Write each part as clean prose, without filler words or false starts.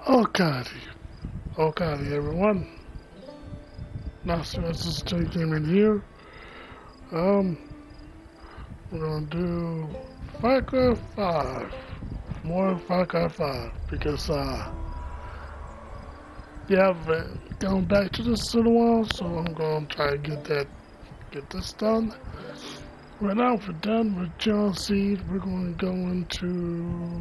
Alrighty, alrighty everyone. Nosferatu came in here. Um, we're gonna do Far Cry 5. More Far Cry 5 because yeah, I've gone back to this in a while, so I'm gonna try to get this done. Right now we're done with John Seed. We're gonna go into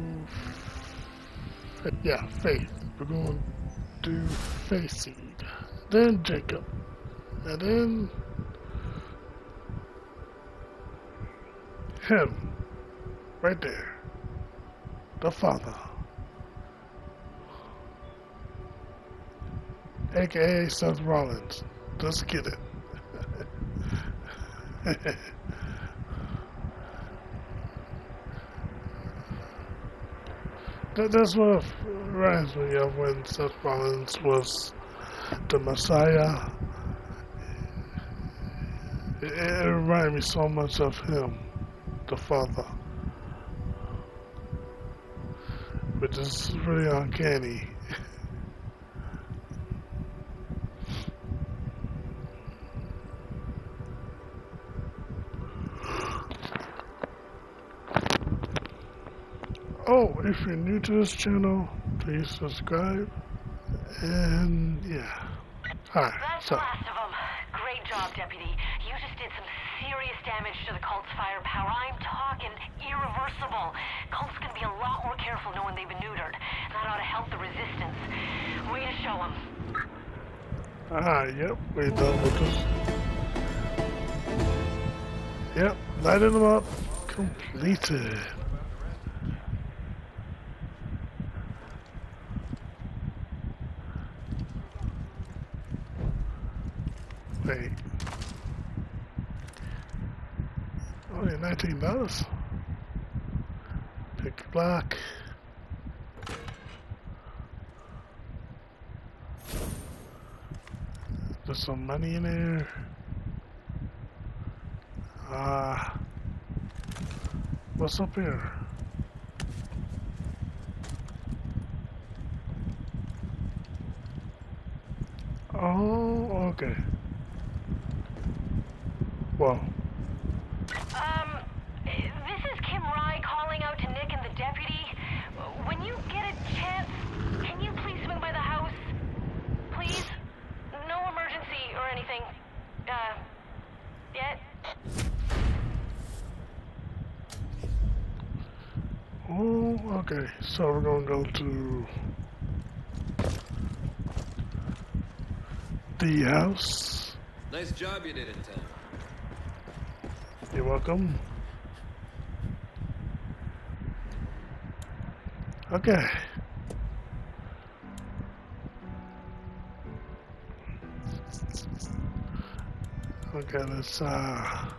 Faith. We're gonna do Faith Seed. Then Jacob. And then him. Right there. The father. AKA Seth Rollins. Let's get it. That's what reminds me of when Seth Rollins was the Messiah. It reminded me so much of him, the father. Which is really uncanny. Oh, if you're new to this channel, please subscribe. And yeah. Alright, That's the last of them. Great job, Deputy. You just did some serious damage to the cult's firepower. I'm talking irreversible. Cult's gonna be a lot more careful knowing they've been neutered. That ought to help the resistance. Way to show them. Yep, we're done with this. Yep, lighting them up. Completed. Wait. Only $19. Pick block. There's some money in there. What's up here? Oh, okay. Whoa. This is Kim Rye calling out to Nick and the deputy. When you get a chance, can you please swing by the house? Please? No emergency or anything. Yet? Oh, okay. So we're gonna go to the house. Nice job you did in town. You're welcome. Okay. Okay, let's I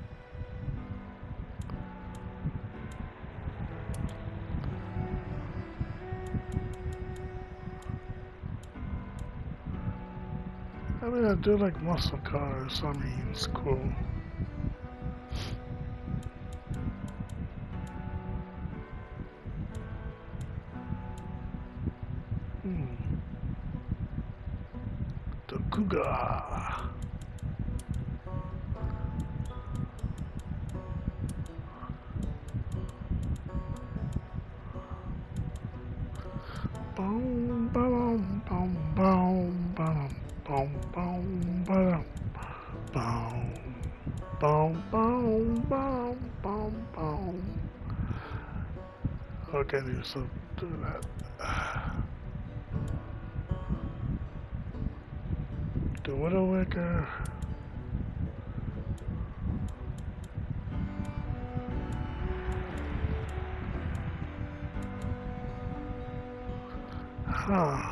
mean, I do like muscle cars. I mean, it's cool. The Cougar. Boom, boom, boom, boom, boom, boom, boom, boom, boom, boom, boom, boom, boom, boom. Okay, so do that. The Widowmaker. Huh.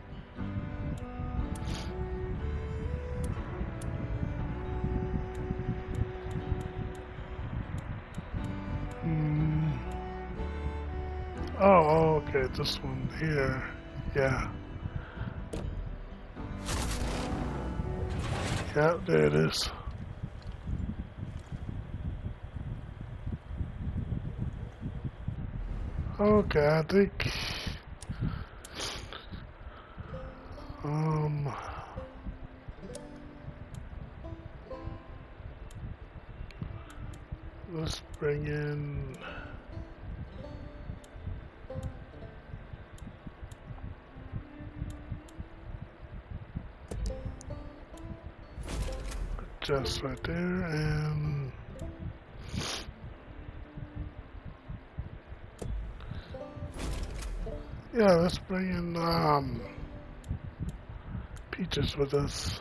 Oh, okay, this one here. Yeah. Yep, there it is. Okay, I think Let's bring in just right there, and yeah, let's bring in Peaches with us.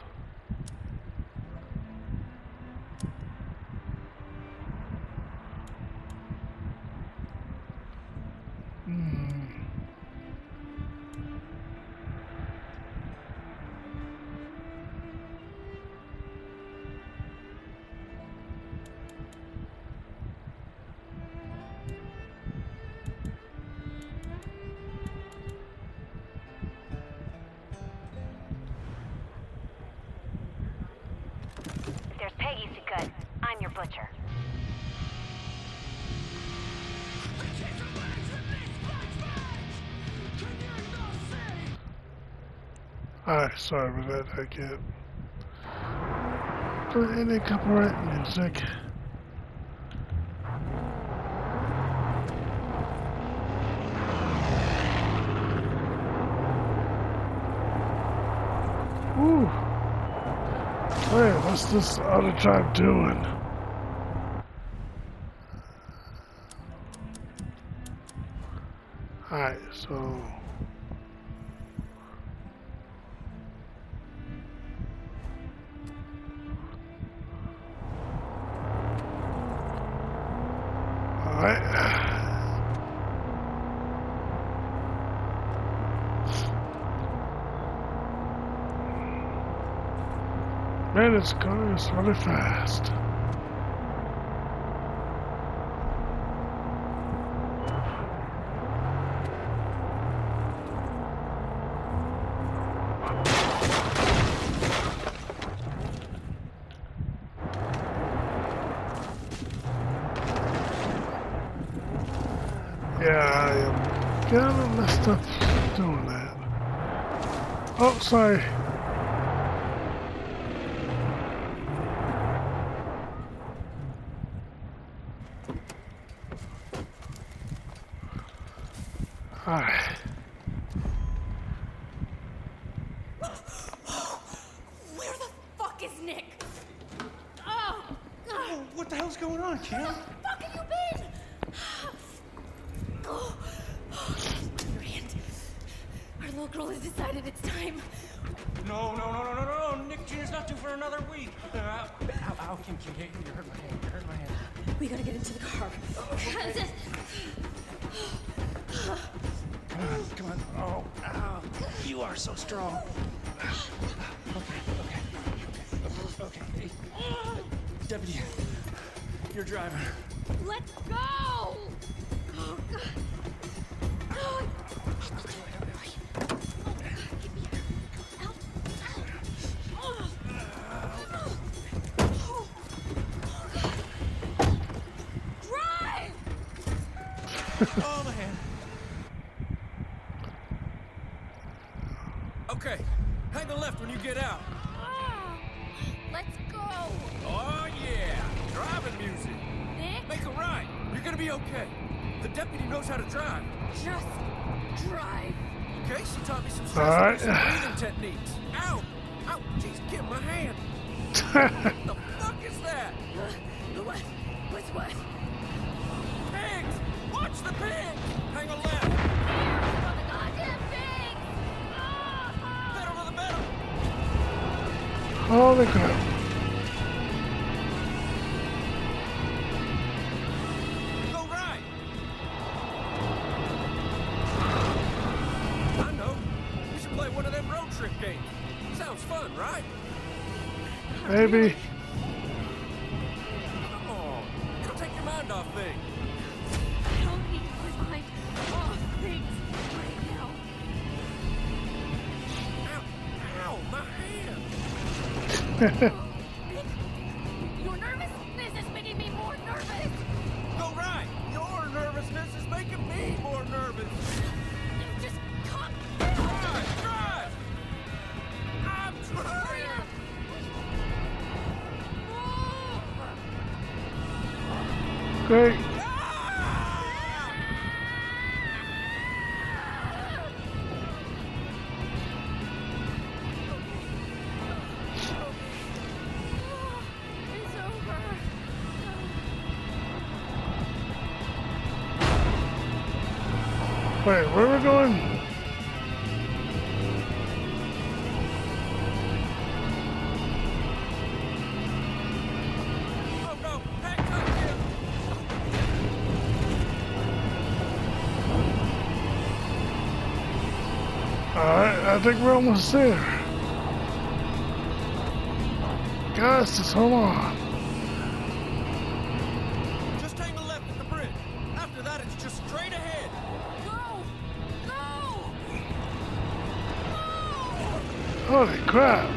There's Peggy Good. I'm your butcher. Alright, sorry about that. I can't put any copyright music. Woo! Wait, what's this other tribe doing? Alright, so man, it's going really fast. Yeah, I am kind of messed up doing that. Oh, sorry. Alright. Where the fuck is Nick? Oh, God. What the hell's going on, Kim? Where the fuck have you been? Oh, your hand. Our little girl has decided it's time. No. Nick Jr.'s not due for another week. Ow, Kim, you hurt my hand. You hurt my hand. We gotta get into the car. Come on. Oh, ow. You are so strong. Okay. Hey, Deputy, you're driving. Let's go! Oh, God. Oh. Oh, my hand. Okay, hang a left when you get out. Let's go! Oh, yeah. Driving music. Nick, Make a right. You're gonna be okay. The deputy knows how to drive. just drive. Okay, she taught me some All right. stress breathing techniques. Ow! Ow! Jeez, get my hand. What the fuck is that? What's what? Pigs! Watch the pigs! Hang a left. Oh, the goddamn thing! Pedal to the metal. Holy crap. Go right. I know. We should play one of them road trip games. Sounds fun, right? Maybe. Come on. It'll take your mind off things. I don't need my mind off things right now. Ow, my hand. Your nervousness is making me more nervous. Go right. Your nervousness is making me more nervous. Just calm down. Drive. Great. It's over. Wait, where are we going? Oh no! Hang on here! Alright, I think we're almost there. Guys, just hold on. Just hang a left at the bridge. After that, it's just straight ahead. Go! Go! Holy crap.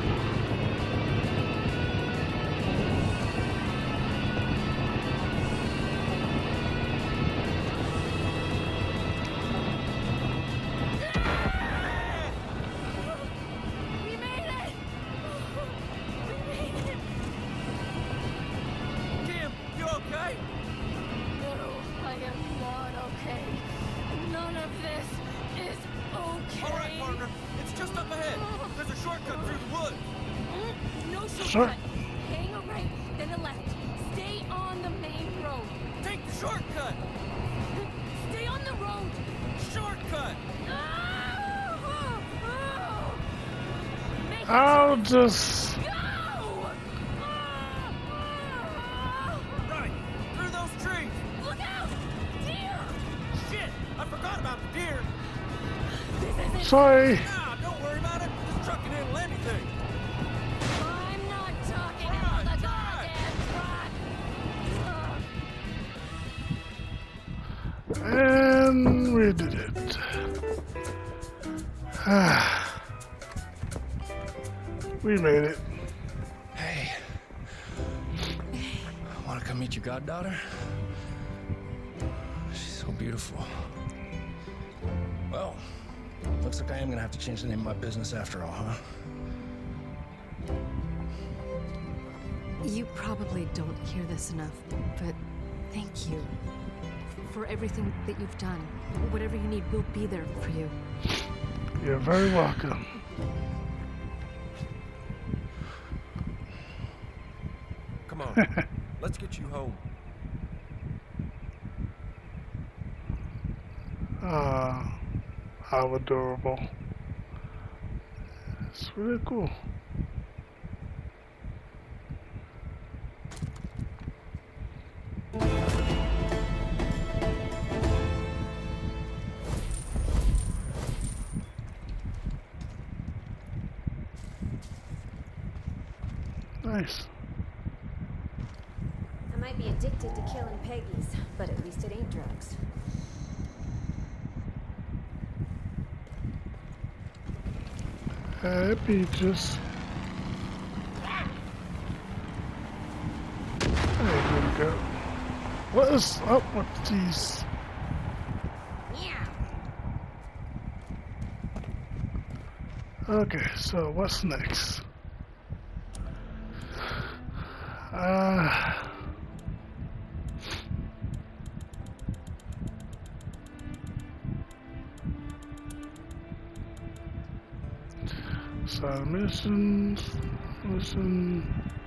We made it! We made it! Kim, you okay? No, I am not okay. None of this is okay. All right, partner. It's just up ahead. There's a shortcut through the woods. No shortcut. Sure. Hang a right, then a left. Stay on the main road. Take the shortcut. Stay on the road. Shortcut. Make I'll just... go! Right. Through those trees. Look out! Deer! Shit. I forgot about the deer. This isn't... Sorry. Nah, don't worry about it. This truck can handle anything. I'm not talking Try, about the try. goddamn truck! And we did it. We made it. Hey. Want to come meet your goddaughter? She's so beautiful. Well, looks like I am gonna have to change the name of my business after all, huh? You probably don't hear this enough, but thank you for everything that you've done. Whatever you need, we'll be there for you. You're very welcome. Come on. Let's get you home. How adorable. It's really cool. Nice. I might be addicted to killing Peggies, but at least it ain't drugs. Hey, Peaches. There we go. What is up with these? Okay, so what's next? Side missions, listen.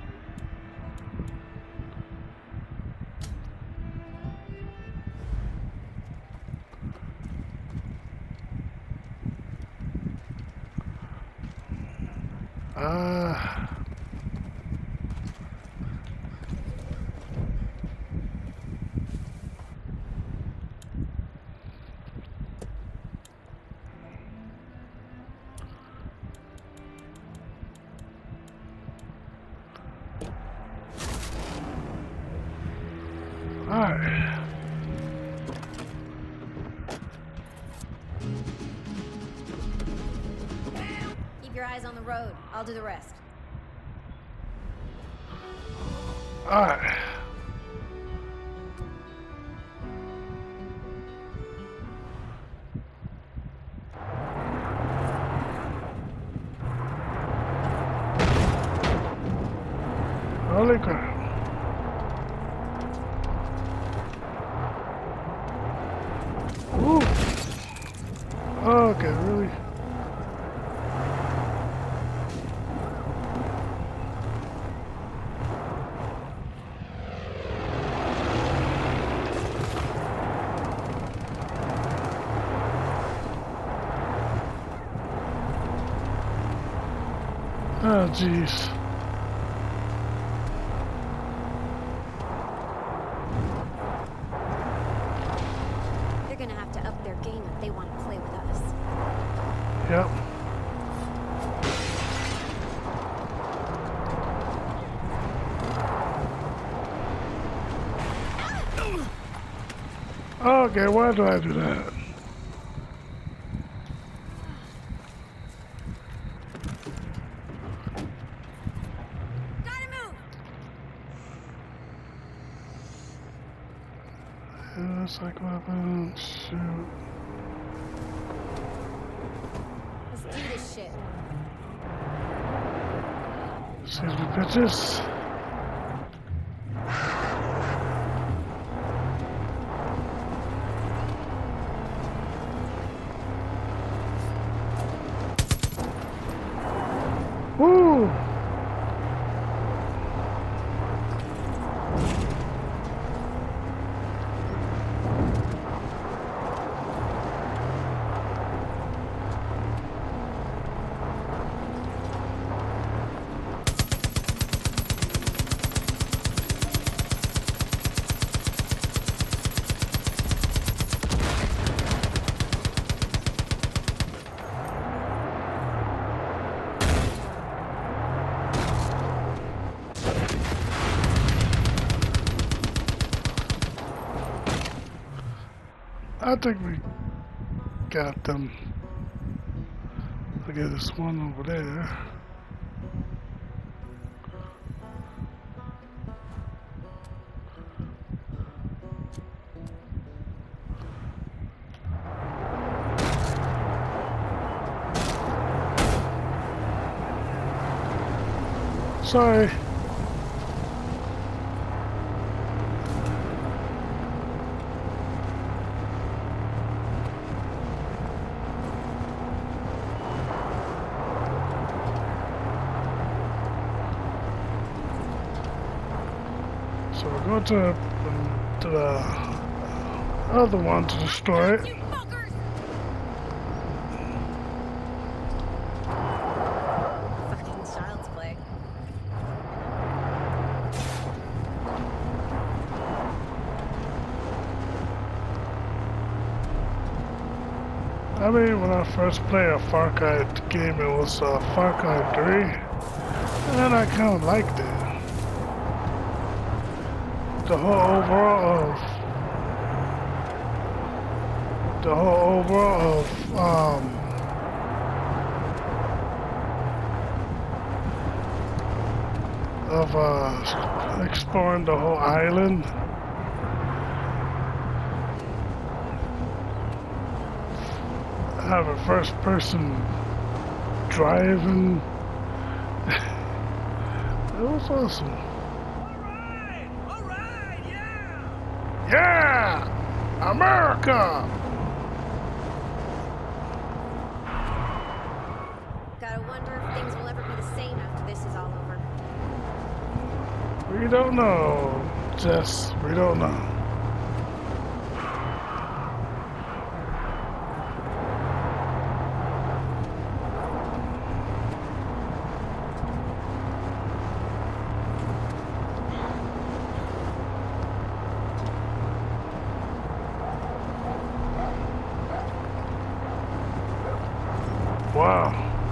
Alright. Keep your eyes on the road. I'll do the rest. Alright. Holy crap. Ooh. Okay, really? Oh, jeez. They're gonna have to up their game if they want to play with us. Yep. Okay, why do I do that? Gotta move! It's like weapons, shoot. Let's do this shit. Excuse me, bitches. Woo! I think we got them. Look at this one over there. Sorry. So we'll go to the other one to destroy it. Fucking child's play. I mean, when I first played a Far Cry game, it was Far Cry 3, and I kind of liked it. The whole overall of exploring the whole island. Have a first person driving. It was awesome. All right, yeah! Yeah! America! Gotta wonder if things will ever be the same after this is all over. We don't know, Jess. We don't know. Wow.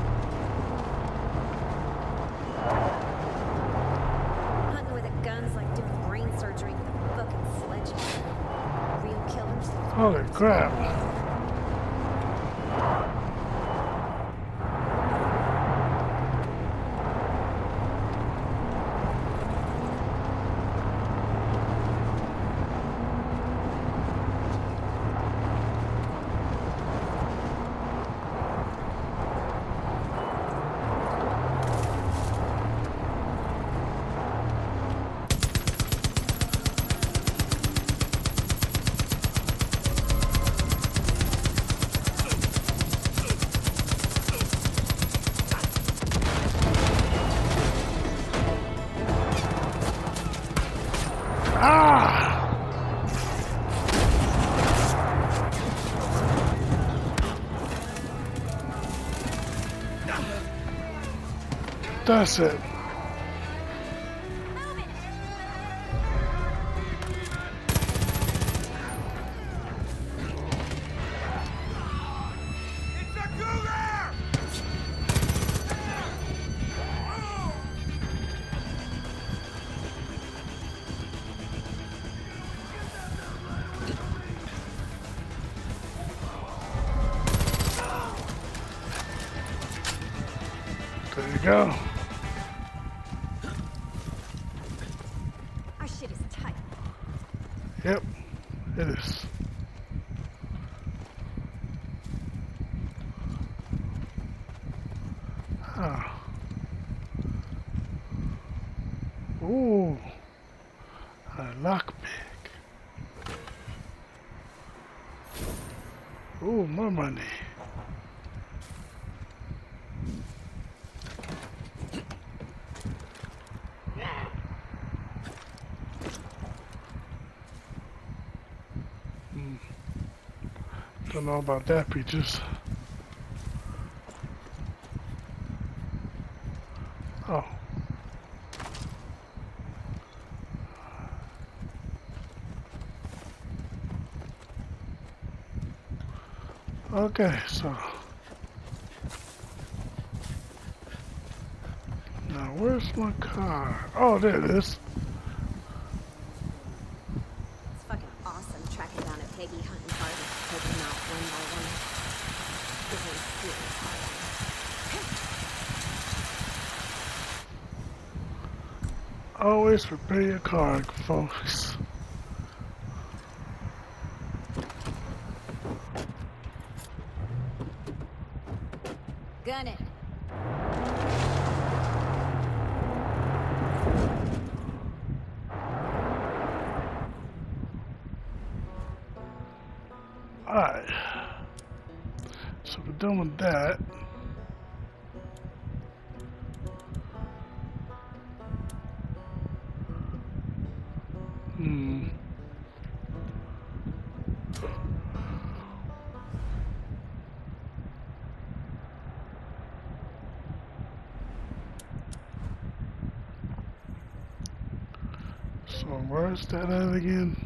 Hunting with a gun's like doing brain surgery with a fucking sledgehammer. Real killers. Holy crap. That's it. It's a cougar! There you go. Our shit is tight. Yep, it is. Huh. Ooh, a lockpick. Ooh, more money. Don't know about that, Peaches. Oh. Okay, so. Now, where's my car? Oh, there it is. It's fucking awesome tracking down a Peggy hunting target, taking them out one by one. This is serious hard. Always prepare your car, folks. Gun it. Alright. So we're done with that. So where's that at again?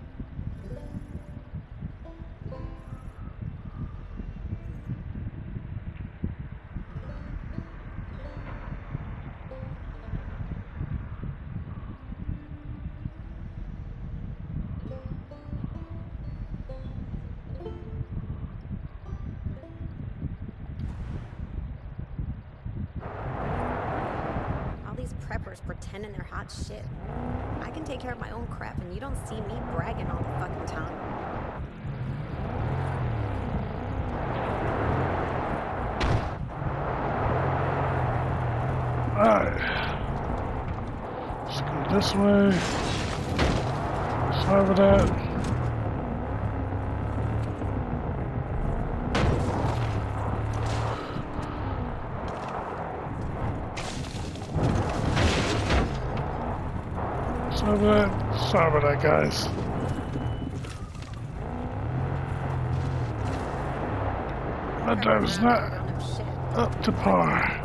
Preppers pretending they're hot shit. I can take care of my own crap, and you don't see me bragging all the fucking time. Alright. Let's go this way. Sorry for that. Sorry about that, guys. My driver's not up to par.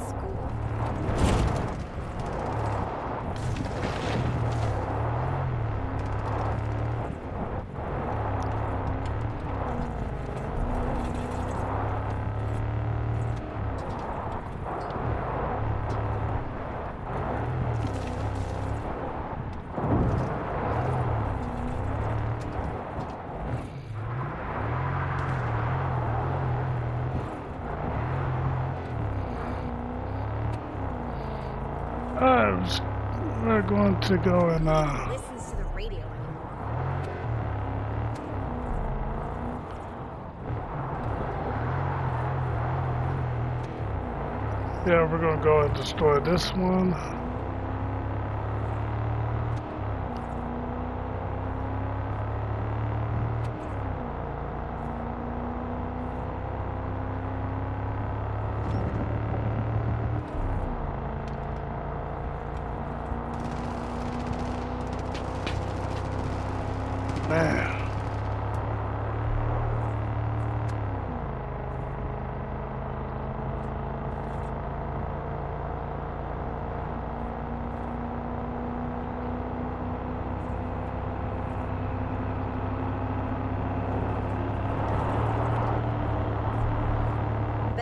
We're going to go and listens to the radio anymore. Yeah, we're gonna go and destroy this one. Man.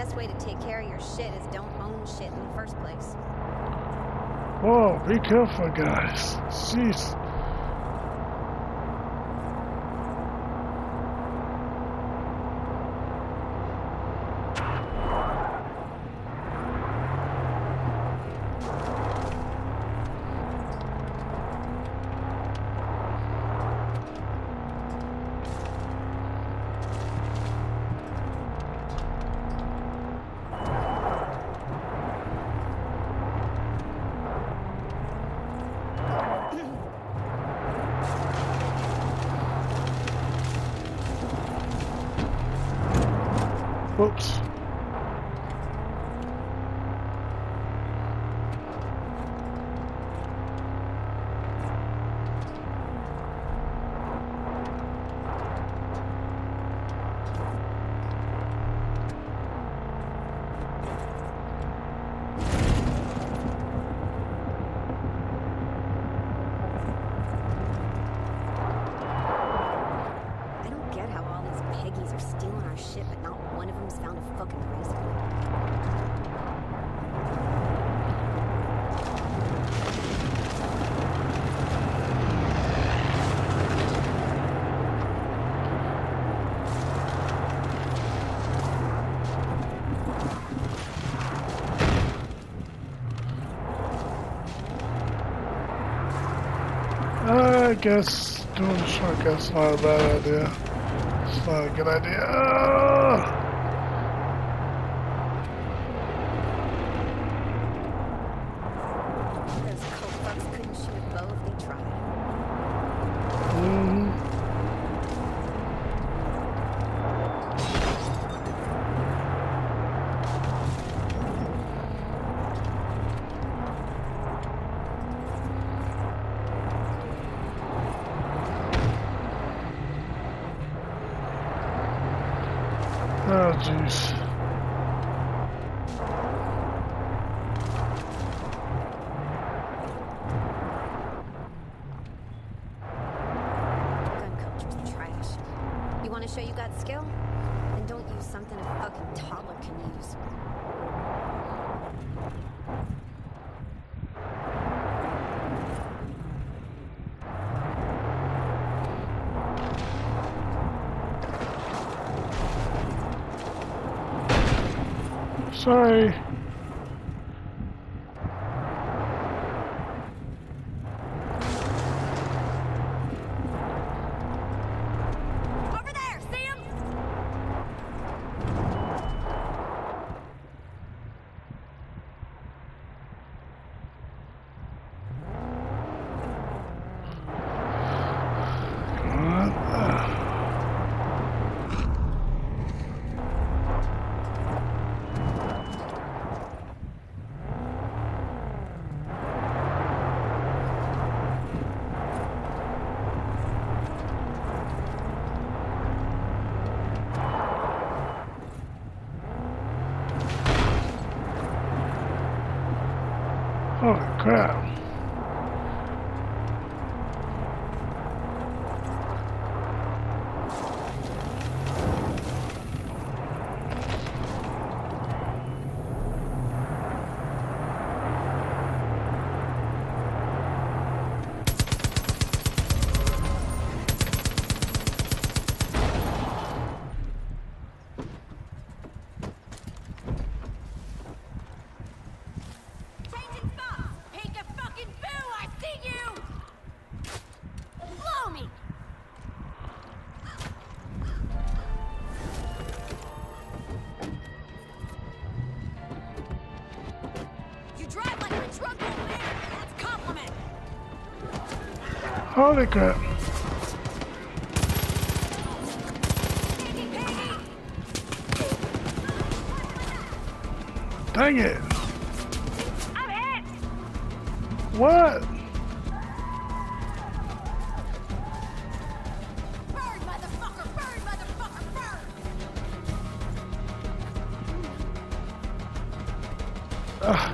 best way to take care of your shit is don't own shit in the first place. Whoa, be careful, guys. Jeez. Whoops. I don't get how all these Peggies are stealing our shit, but not one of them's found a fucking reason. I guess doing a shortcut's not a bad idea. It's not a good idea. Those coke fucks couldn't shoot a bow if they tried. Oh, jeez. Gun culture's trash. You want to show you got skill? Then don't use something a fucking toddler can use. Sorry. Over there, see him? Holy crap. Changing spots! Take a fucking boo! I see you! Blow me! You drive like a drunk old man! That's a compliment! Holy crap. Peggy, Peggy! Dang it. I'm hit! What? Burn, motherfucker! Burn, motherfucker! Burn! Ugh.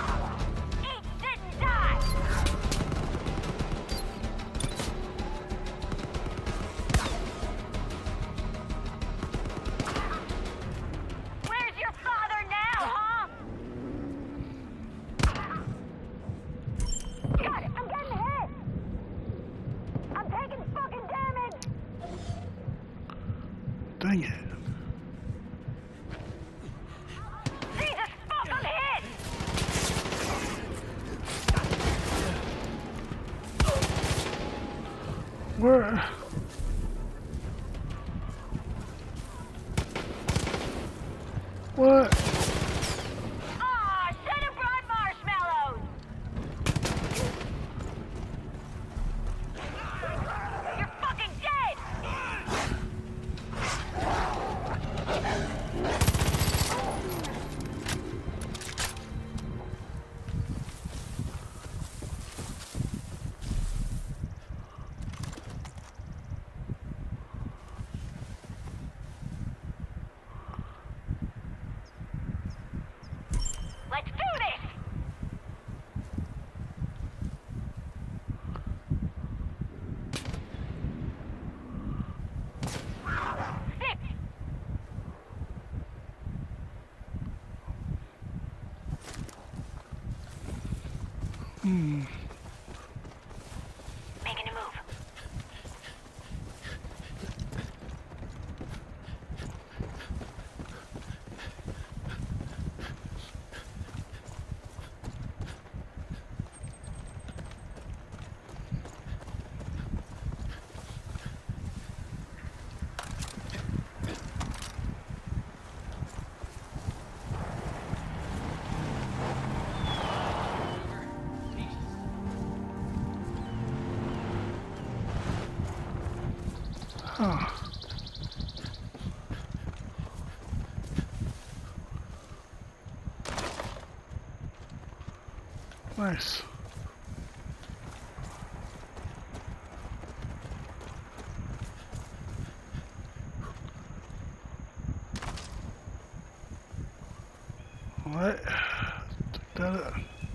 Eat, sit, and die! Dang it. Jesus, fuck, I'm hit! Where? What? Aw, should have brought marshmallows! You're fucking dead! Let's do this! Six! Making a move. Huh. Nice. What? Took that.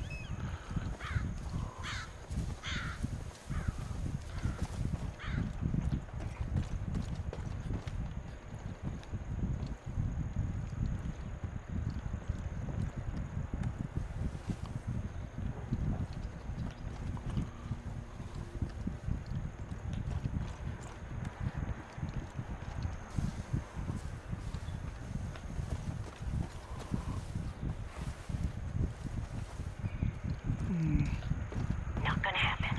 Not gonna happen.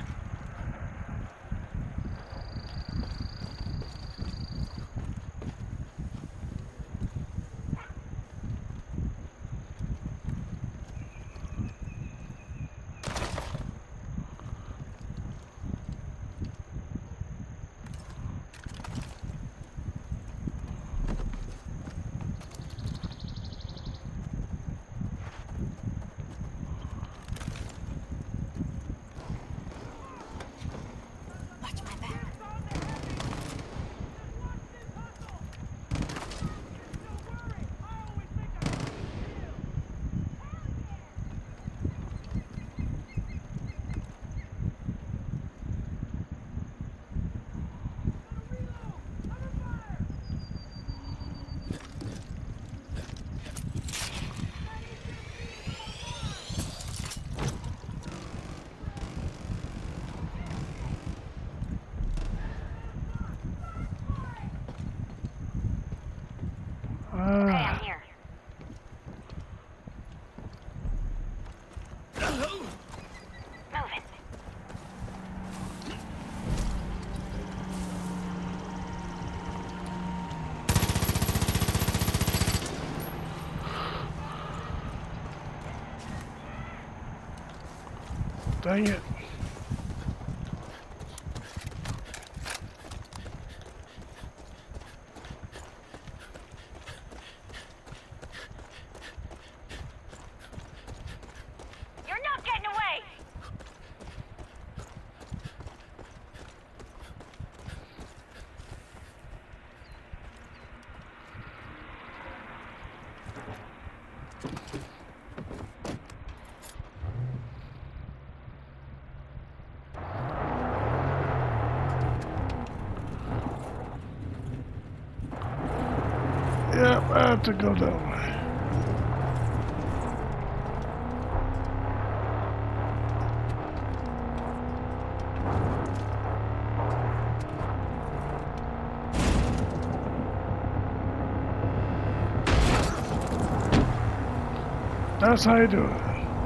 Watch my back. Okay, I'm here. Move it. Dang it. You're not getting away! Yep, I have to go that way. That's how you do it.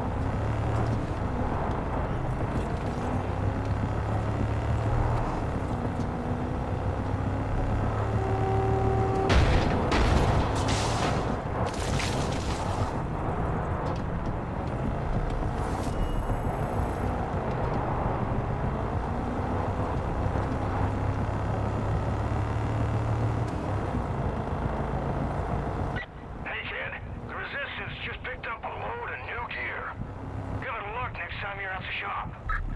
Hey kid, the Resistance just picked up a load of new gear. Give it a look next time you're at the shop.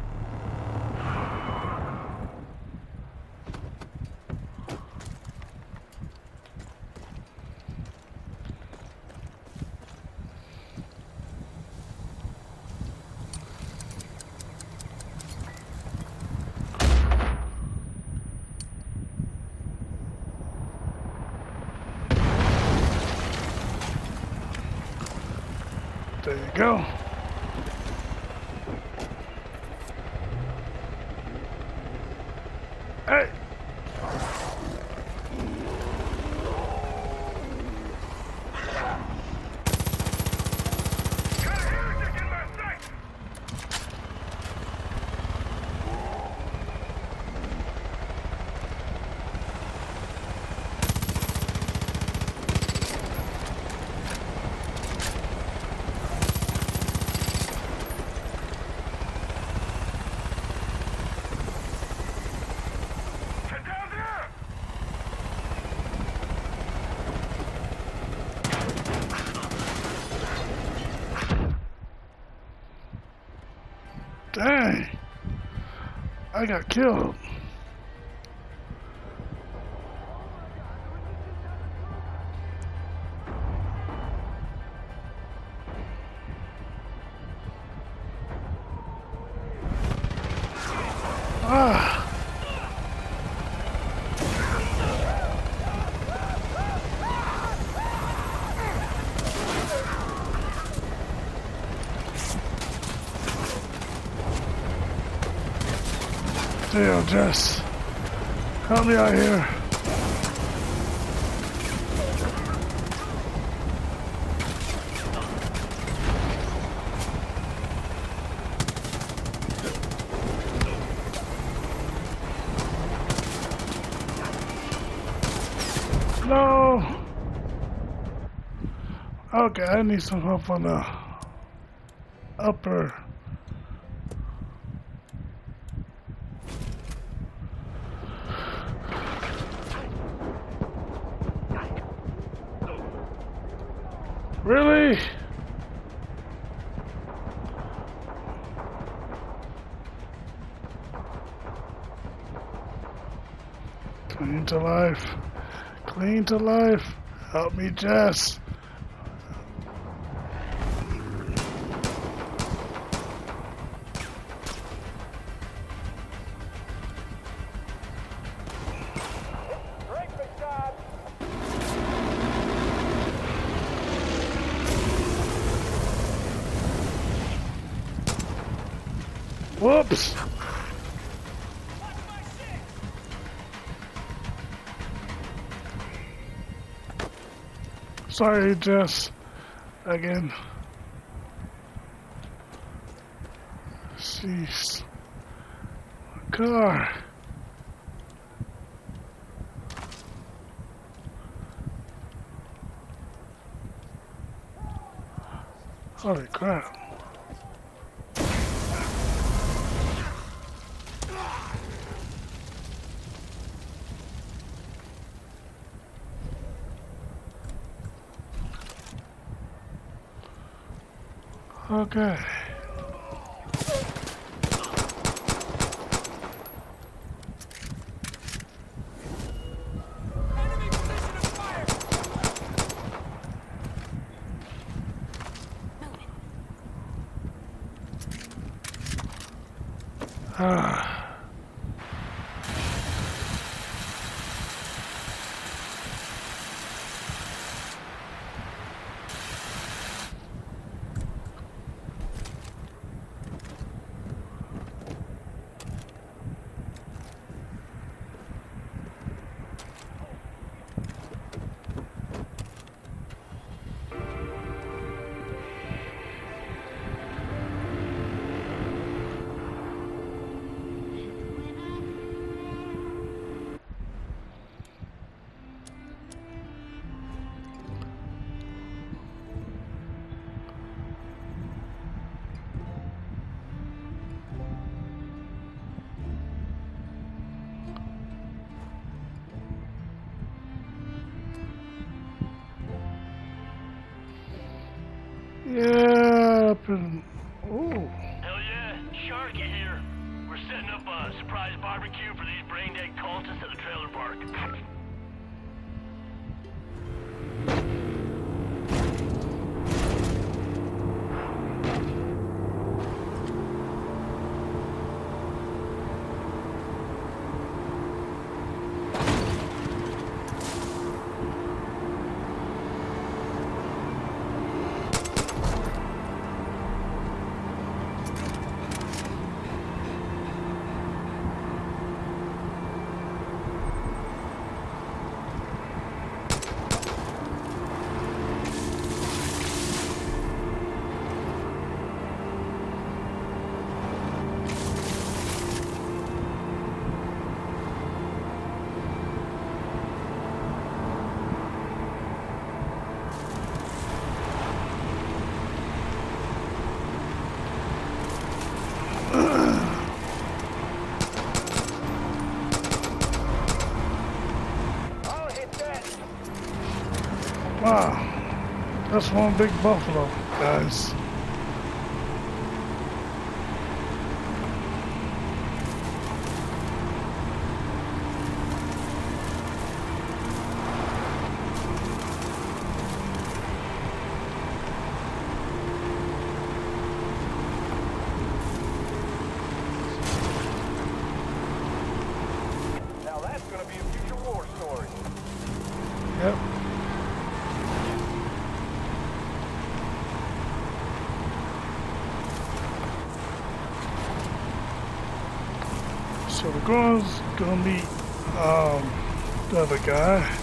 There you go. Hey! Got a heretic in my sight! Get down there! Dang! I got killed. Ah! Damn, Jess. Help me out here. No! Okay, I need some help on the upper. Really? Clean to life. Clean to life. Help me, Jess. Whoops! Sorry, Jess. Again. Jeez. Car. Holy crap. Okay. Enemy position of fire! Ah. setting up a surprise barbecue for these brain-dead cultists at the trailer park. Wow, that's one big buffalo, guys. Now that's gonna be a future war story. Yep. So we're gonna meet the other guy.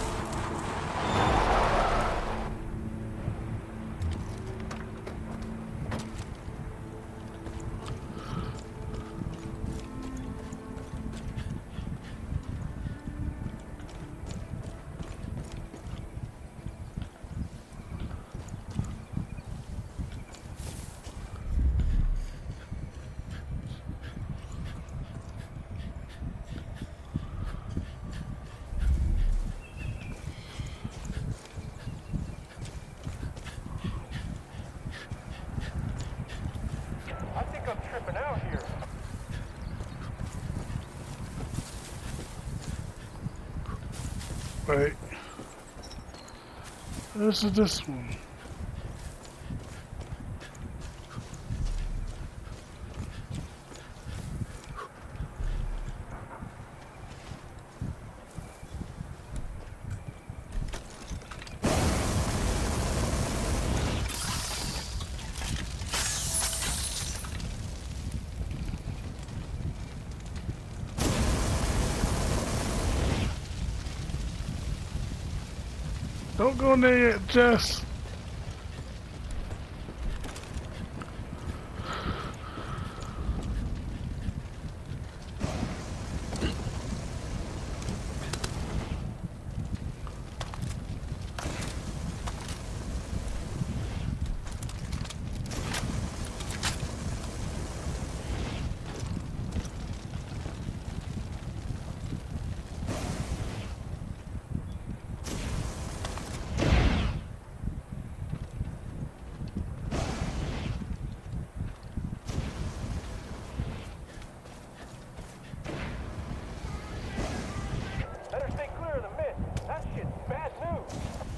I think I'm tripping out here. Right. This is this one. Don't go near it, Jess. Better stay clear of the mist. That shit's bad news.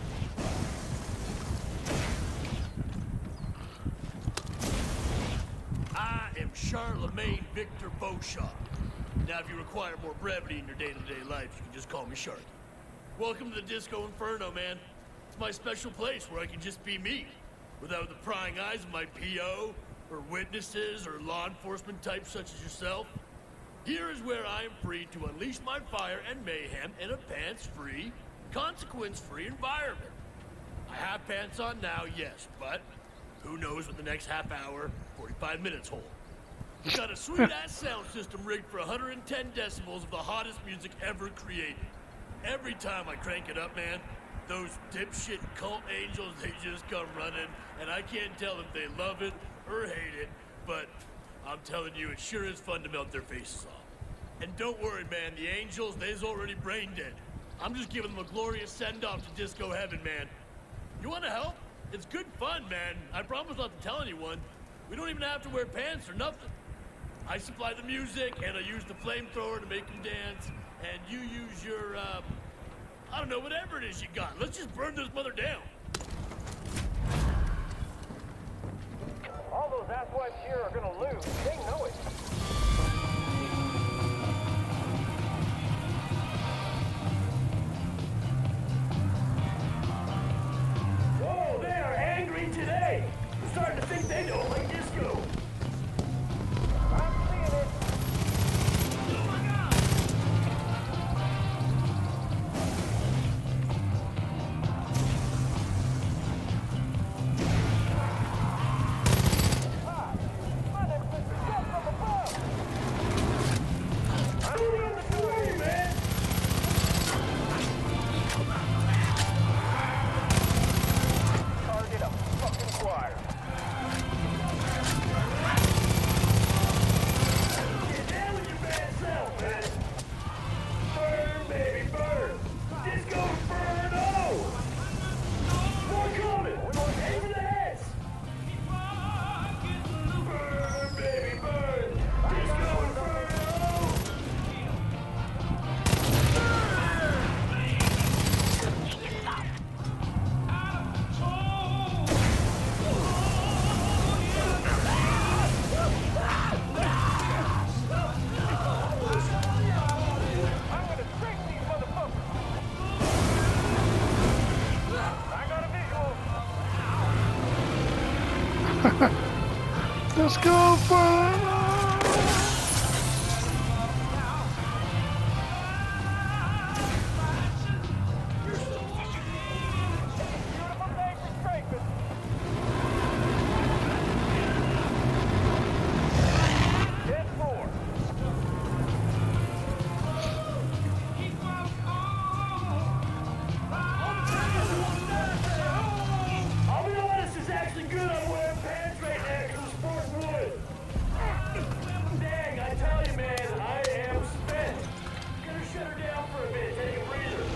I am Charlemagne Victor Beauchamp. Now, if you require more brevity in your day-to-day life, you can just call me Sharky. Welcome to the Disco Inferno, man. It's my special place where I can just be me, without the prying eyes of my PO, or witnesses, or law enforcement types such as yourself. Here is where I am free to unleash my fire and mayhem in a pants-free, consequence-free environment. I have pants on now, yes, but who knows what the next half hour, 45 minutes hold. We've got a sweet-ass sound system rigged for 110 decibels of the hottest music ever created. Every time I crank it up, man, those dipshit cult angels, they just come running, and I can't tell if they love it or hate it, but I'm telling you, it sure is fun to melt their faces off. And don't worry, man, the angels, they's already brain dead. I'm just giving them a glorious send-off to disco heaven, man. You wanna help? It's good fun, man. I promise not to tell anyone. We don't even have to wear pants or nothing. I supply the music, and I use the flamethrower to make them dance, and you use your, I don't know, whatever it is you got. Let's just burn this mother down. All those asswipes here are gonna lose. They know it. Whoa, they are angry today. I'm starting to think they don't like disco. I'm seeing it. Target a fucking choir. Get down with your bad self, man. Burn, baby, burn. Disco Inferno. More coming. Aim for the heads. Burn, baby, burn. Disco Inferno. I'm gonna break these motherfuckers. I got a visual. Let's go for Beautiful day for scraping. 10-4. I'll be honest, it's actually good I'm wearing pants right now because I'm sporting wood. Dang, I tell you, man, I am spent. Gonna shut her down for a bit, take a breather.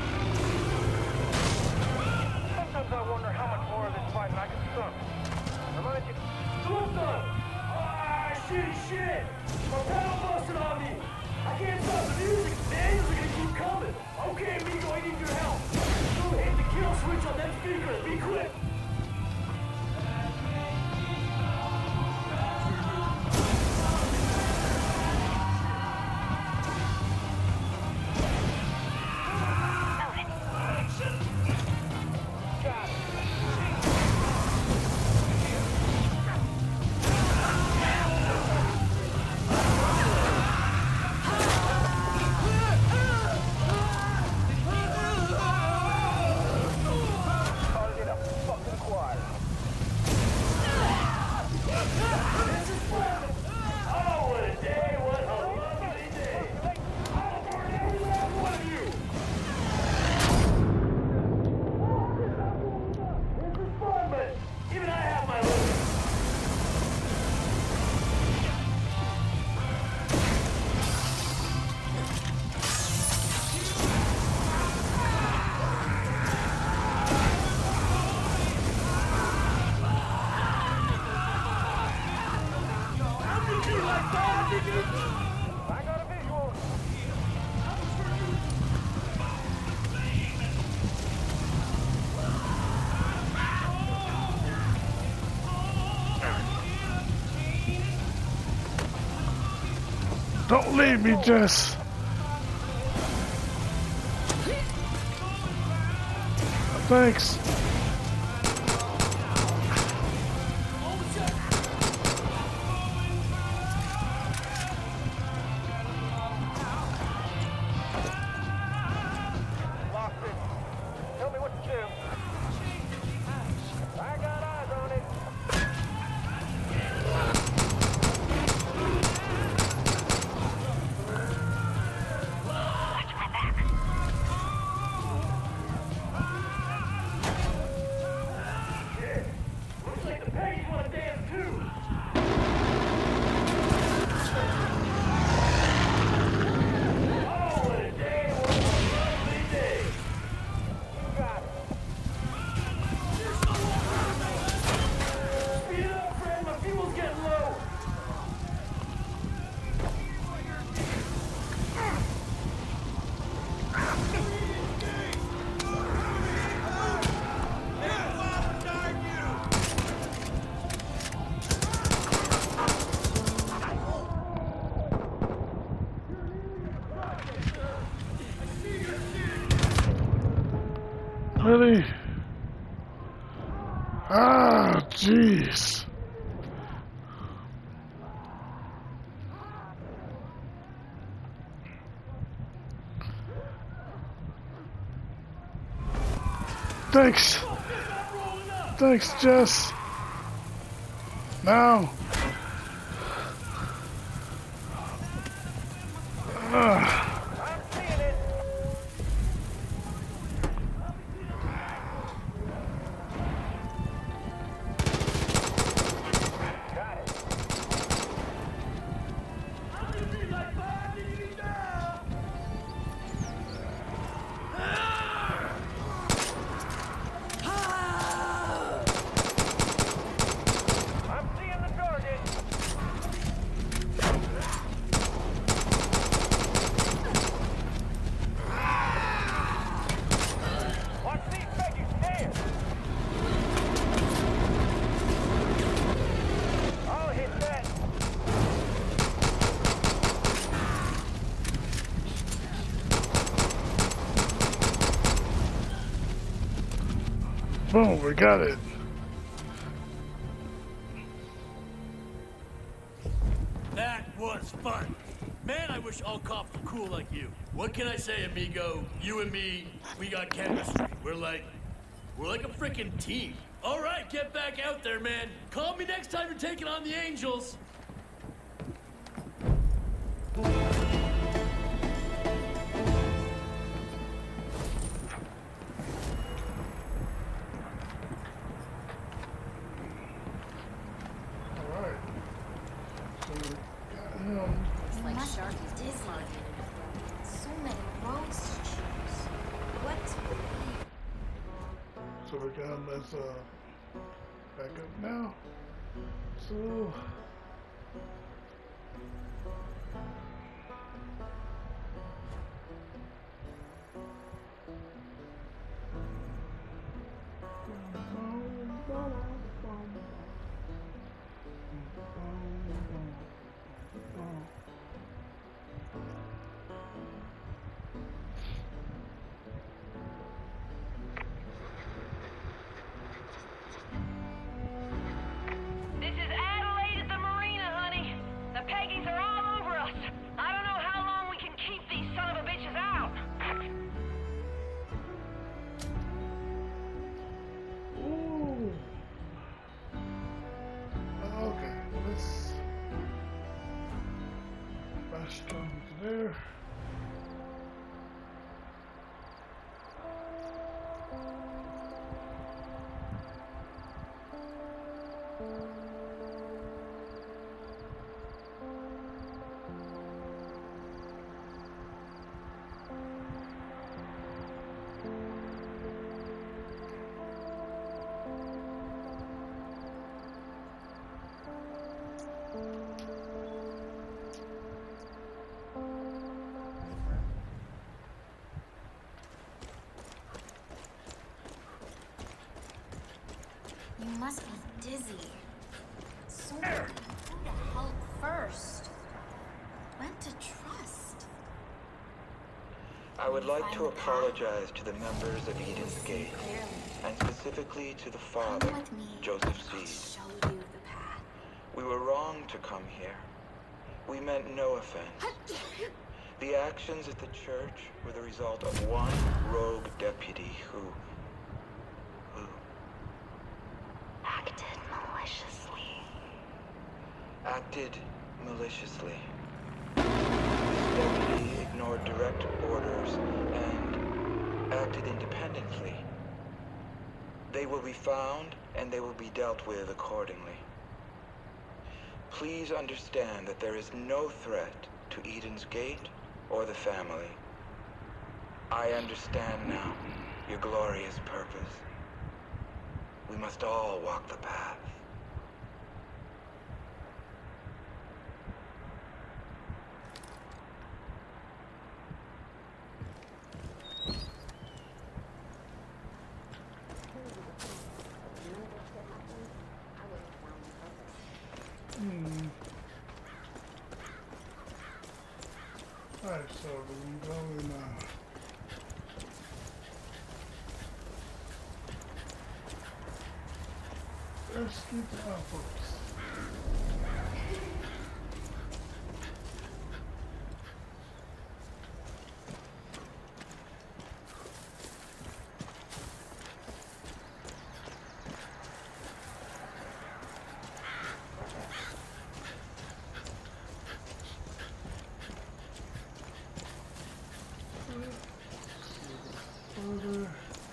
Sometimes I wonder how much more of this fighting I can stomach. Remind you. Super! Ah, shitty shit! My pedal busted on me! I can't stop the music, Daniels are gonna keep coming! Okay, amigo, I need your help! Go hit the kill switch on that speaker, be quick! Target a fucking choir. This is fun! Oh, what a day, what a lovely day! I'll burn every last one of you! This is fun, but even I have my limits. I'm gonna be like that, nigga! I got a visual. Don't leave me, Jess. Thanks. Lost it. Tell me what to do. I got eyes on it. Really? Ah, jeez. Thanks. Thanks, Jess. Now. Boom, we got it. That was fun. Man, I wish all cops were cool like you. What can I say, amigo? You and me, we got chemistry. We're like a freaking team. All right, get back out there, man. Call me next time you're taking on the Angels. So we're gonna let's back up now. So there. You must be dizzy. So who to help first? When to trust? I would like to apologize to the members of Eden's Gate, and specifically to the father, Joseph Seed. We were wrong to come here. We meant no offense. The actions at the church were the result of one rogue deputy who acted maliciously. This deputy ignored direct orders and acted independently. They will be found and they will be dealt with accordingly. Please understand that there is no threat to Eden's Gate or the family. I understand now your glorious purpose. We must all walk the path. Alright, so we go in rescue the outpost. Further.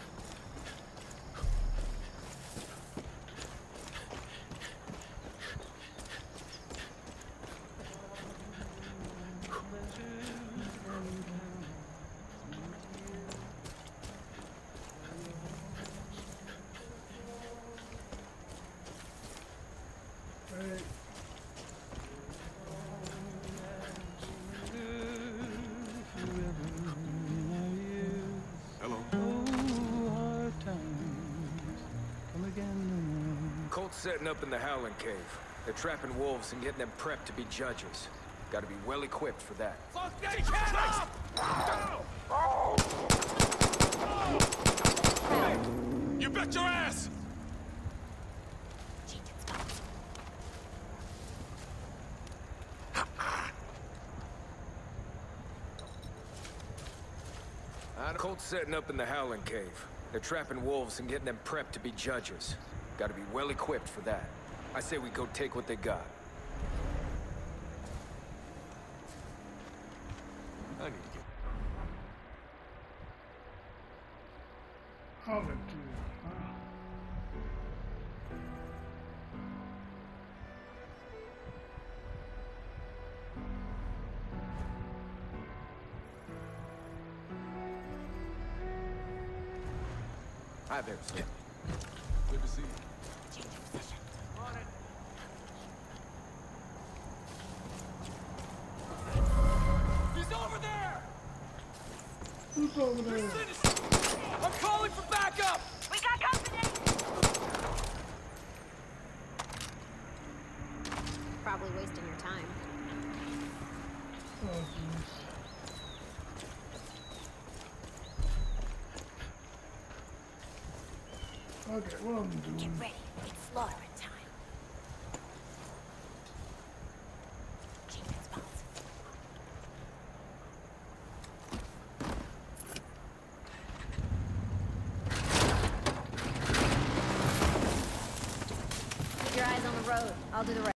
Right. Hello. Colt's setting up in the Howling Cave. They're trapping wolves and getting them prepped to be judges. Gotta be well equipped for that. Fuck that cat up! You bet your ass! Colt's setting up in the Howling Cave. They're trapping wolves and getting them prepped to be judges. Gotta be well equipped for that. I say we go take what they got. I need to get... How to do Hi there, sir. Good to see you. He's over there! Who's over there? I'm calling for backup! We got company! Probably wasting your time. Oh, jeez. Okay, what am I doing? Get ready. It's slaughtering.